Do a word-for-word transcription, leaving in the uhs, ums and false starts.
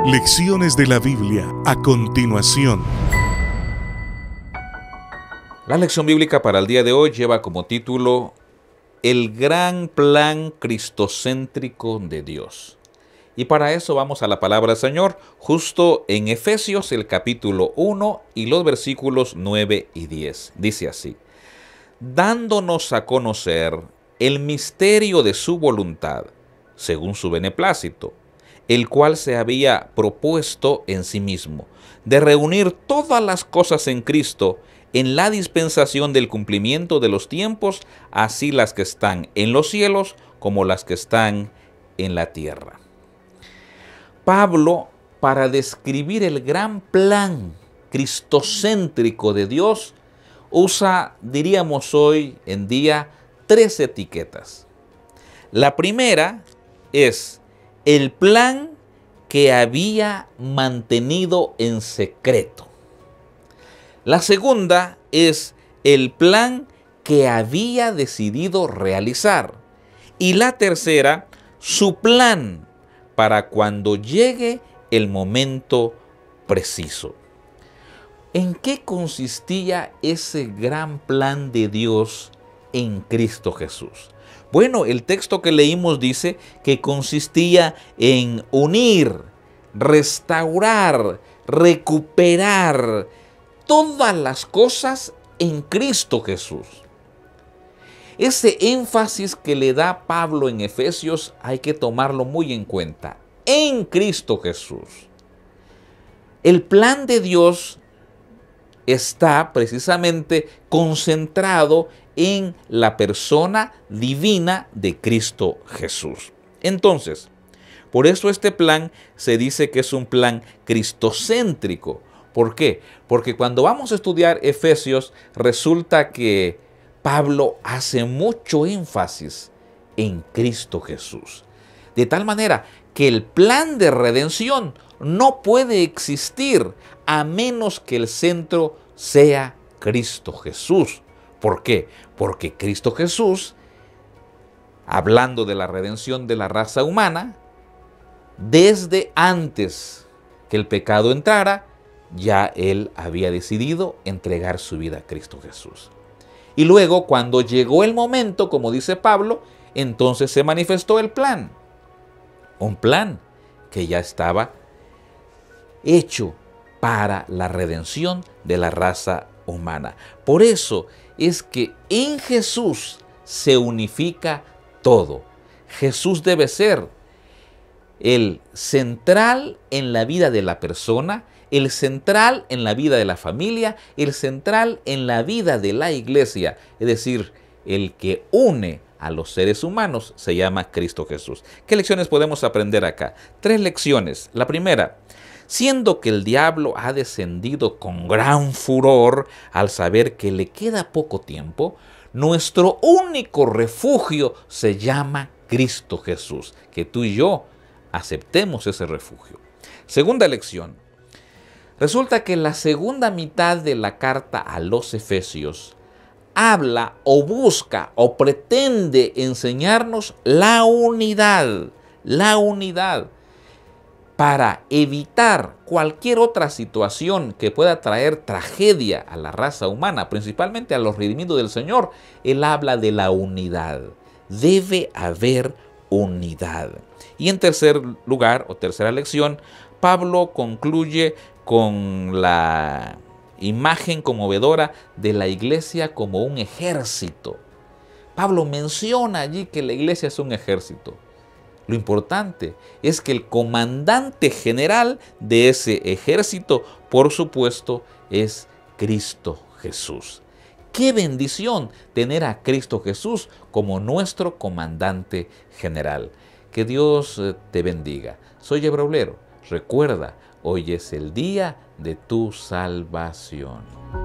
Lecciones de la Biblia a continuación. La lección bíblica para el día de hoy lleva como título El gran plan cristocéntrico de Dios. Y para eso vamos a la palabra del Señor, justo en Efesios, el capítulo uno y los versículos nueve y diez. Dice así: dándonos a conocer el misterio de su voluntad, según su beneplácito, el cual se había propuesto en sí mismo, de reunir todas las cosas en Cristo, en la dispensación del cumplimiento de los tiempos, así las que están en los cielos como las que están en la tierra. Pablo, para describir el gran plan cristocéntrico de Dios, usa, diríamos hoy en día, tres etiquetas. La primera es el plan que había mantenido en secreto. La segunda es el plan que había decidido realizar. Y la tercera, su plan para cuando llegue el momento preciso. ¿En qué consistía ese gran plan de Dios en Cristo Jesús? Bueno, el texto que leímos dice que consistía en unir, restaurar, recuperar todas las cosas en Cristo Jesús. Ese énfasis que le da Pablo en Efesios hay que tomarlo muy en cuenta. En Cristo Jesús. El plan de Dios está precisamente concentrado en la persona divina de Cristo Jesús. Entonces, por eso este plan se dice que es un plan cristocéntrico. ¿Por qué? Porque cuando vamos a estudiar Efesios, resulta que Pablo hace mucho énfasis en Cristo Jesús. De tal manera que el plan de redención no puede existir a menos que el centro sea Cristo Jesús. ¿Por qué? Porque Cristo Jesús, hablando de la redención de la raza humana, desde antes que el pecado entrara, ya Él había decidido entregar su vida a Cristo Jesús. Y luego, cuando llegó el momento, como dice Pablo, entonces se manifestó el plan. Un plan que ya estaba hecho para la redención de la raza humana. Por eso es que en Jesús se unifica todo. Jesús debe ser el central en la vida de la persona, el central en la vida de la familia, el central en la vida de la iglesia. Es decir, el que une a los seres humanos se llama Cristo Jesús. ¿Qué lecciones podemos aprender acá? Tres lecciones. La primera: siendo que el diablo ha descendido con gran furor al saber que le queda poco tiempo, nuestro único refugio se llama Cristo Jesús. Que tú y yo aceptemos ese refugio. Segunda lección. Resulta que la segunda mitad de la carta a los Efesios habla o busca o pretende enseñarnos la unidad, la unidad. Para evitar cualquier otra situación que pueda traer tragedia a la raza humana, principalmente a los redimidos del Señor, Él habla de la unidad. Debe haber unidad. Y en tercer lugar, o tercera lección, Pablo concluye con la imagen conmovedora de la iglesia como un ejército. Pablo menciona allí que la iglesia es un ejército. Lo importante es que el comandante general de ese ejército, por supuesto, es Cristo Jesús. ¡Qué bendición tener a Cristo Jesús como nuestro comandante general! Que Dios te bendiga. Soy Hebreo. Recuerda, hoy es el día de tu salvación.